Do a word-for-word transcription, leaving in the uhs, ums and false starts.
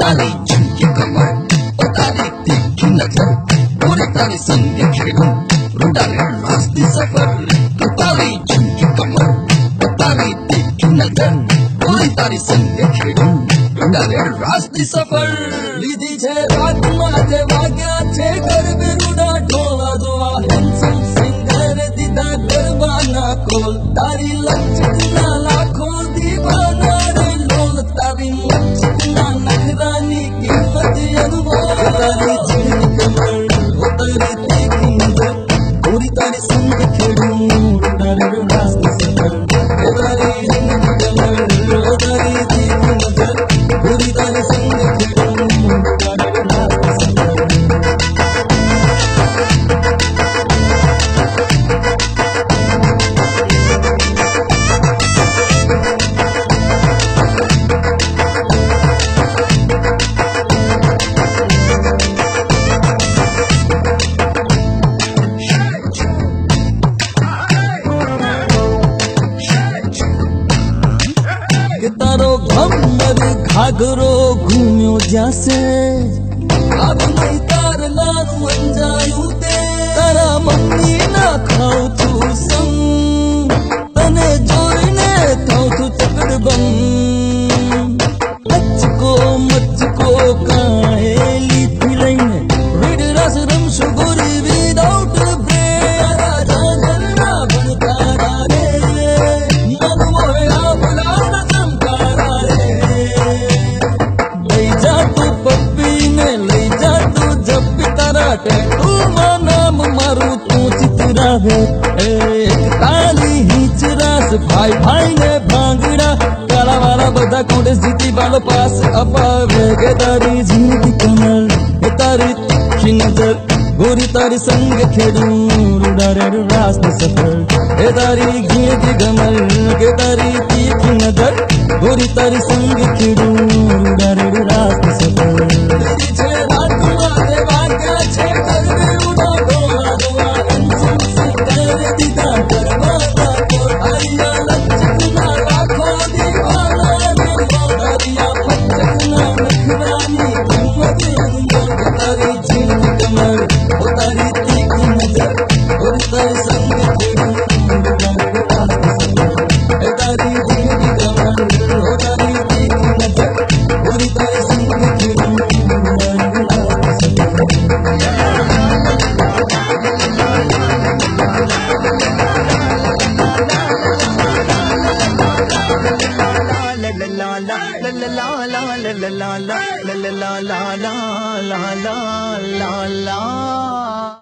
तारी झुमकी कमर ओ तारी तीखी नजर गोरी तारी संग खेलूं रुड़ा रे रास्ते सफर तो तारी झुमकी कमर ओ तारी तीखी नजर गोरी तारी संग खेलूं रुड़ा रे रास्ते सफर लीधी छे रात माथे वाग्या छे गरबे रुड़ा ढोला जोआ हैंडसम सिंगर दीदा गरबाना कोल तारी लचकना लाखों दीवाना रे लोल तारी लचकना नखरानी कीमत अनमोल तारी झुमकी कमर ओ तारी तीखी नजर गोरी तारी संग खेलूं रुड़ा रे रास्ते सफर ओ तारी झुमकी कमर ओ तारी तीखी नजर गोरी तारी संग खेलूं रुड़ा रे रास्ते सफर तारो घमर घाघरो घूम्यो जासे अब नहीं तार लारू अंजायू ते तारा मम्मी ना खाऊ तू संग तने जोईने थाऊ तू चकड़ बम अचको मचको काहेली थी लईने रीड रस रम शुगुरी विदाउट ब्रेड जागर ना बन तारा रे मन मोया बुलाना चमकारा रे ले जा तू पप्पी ने ले जा तू जब भी तारा टैटू नाम मारू तू चित्रा है एक ताली हिचरास भाई भाई ने भांगड़ा काला वाला बदा कोडेस जीती वालो पास अपावे के तारी झुमकी कमर ए तारी तीखी नजर गोरी तारी संग खेलूं रुड़ा रे रास्ते सफर ए तारी घिए की गमल के तारी तीखी नजर गोरी तारी संग खेलूं रुड़ा रे रास्ते सफर तेरी छे रात मारे वाग्या छे गरबे रुड़ा ढोला जोआ हैंडसम सिंगर दीदा गरबाना कोल हरिया लचकना लाखों दीवाना रे मोहरिया लचकना नखरानी कीमत अनमोल तारी झुमकी कमर ओ तारी तीखी नजर गोरी तारी संग खेलूं रुड़ा रे रास्ते सफर ए तारी झुमकी कमर ओ तारी तीखी नजर गोरी तारी संग खेलूं रुड़ा रे रास्ते सफर la la la la la la la la la la la la la la la la la la